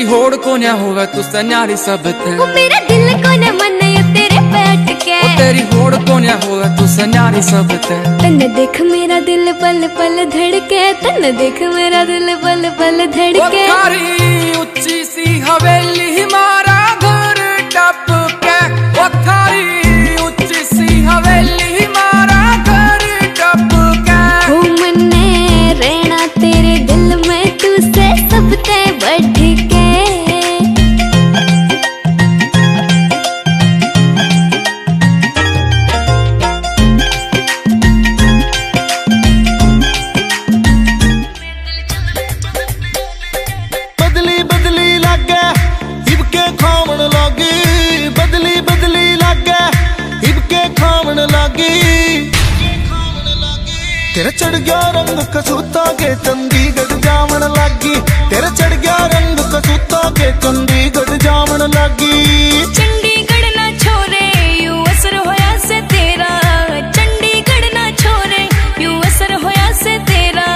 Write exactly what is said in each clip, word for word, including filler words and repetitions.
होड़ को न होवे तू सन्यारी सब ते, मेरा दिल को न मने तेरे बैठ के, तेरी होड़ को न होवे तू सन्यारी सब ते। तन देख मेरा दिल पल पल धड़के, तन देख मेरा दिल पल पल धड़के। ऊंची सी हवेली मारा घर टप के, ओ थारी ऊंची सी हवेली मारा घर टप के। हो मन्ने रहना तेरे दिल में तू से सब ते बढ़ के। बदली बदली लागे हिबके खावन लागी, बदली बदली लागे हिबके खावन लागी। तेरा चढ़ गया रंग कसूता के चंडीगढ़ जावन लागी, तेरा चढ़ गया रंग कसूता के चंडीगढ़ जावन लागी। चंडीगढ़ ना छोरे यू असर होया से तेरा, चंडीगढ़ ना छोरे यू असर होया से तेरा।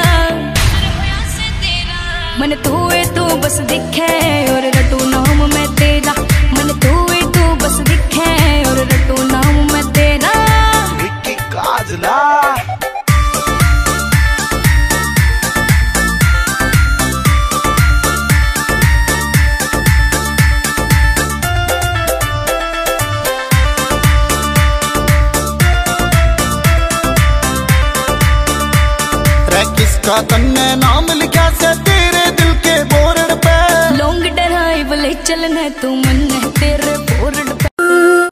मन तू है तू बस दिखे और रटू नाम मैं तेरा, मन तू है तू बस दिखे और रटू नाम मैं तेरा। विक्की काजला किसका तन्ने नाम लिखा से तेरे दिल के बोर्ड पे। लॉन्ग ड्राइव ले चलना तू मन तेरे बोर्ड